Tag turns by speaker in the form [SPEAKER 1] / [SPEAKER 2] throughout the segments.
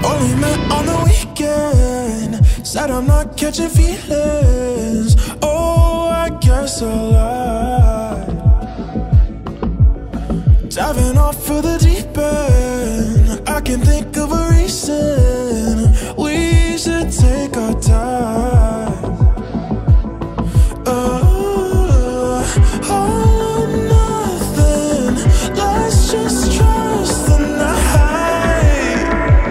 [SPEAKER 1] Only met on the weekend. Said I'm not catching feelings. Oh, I guess I lied. Diving off for the deep end. I can think of a reason we should take our time. All or nothing. Let's just trust the night.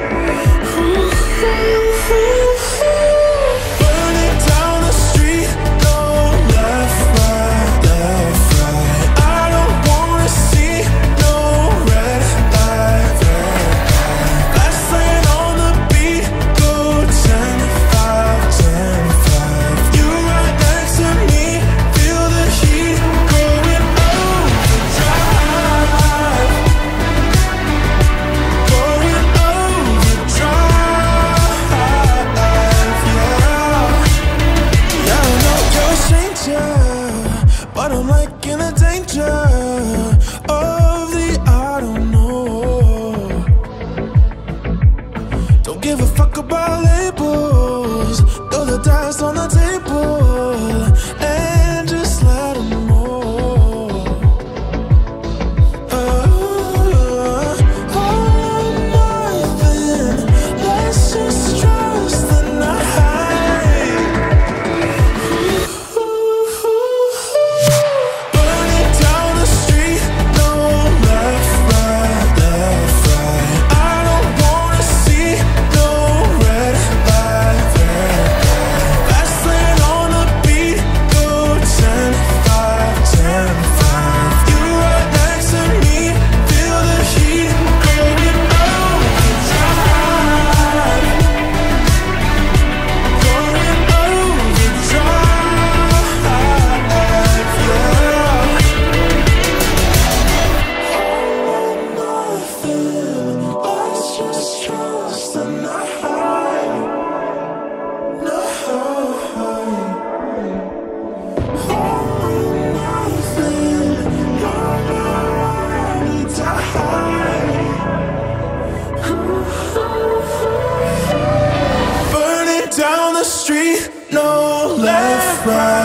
[SPEAKER 1] Burning down the street, no left, right, left, right. I don't wanna see no red light, red light. Last lane on the beat, go 10, 5, 10, 5. You right next to me, feel the heat going overdrive. Going overdrive, yeah. Yeah, I know you're a stranger, but I'm like in the danger of the I don't know. Don't give a fuck about labels. Throw the dice on the table and just let 'em know. All or nothing. Let's just trust the night. Burning down the street, no left, right, left, right. I don't wanna see no red light, red light. Last lane on the beat, go 10, 5, 10, 5. You right next to me, feel the heat going overdrive. Going overdrive, yeah. Nothing. Let's just trust the night. Nothing. Burning down the street, no left, right.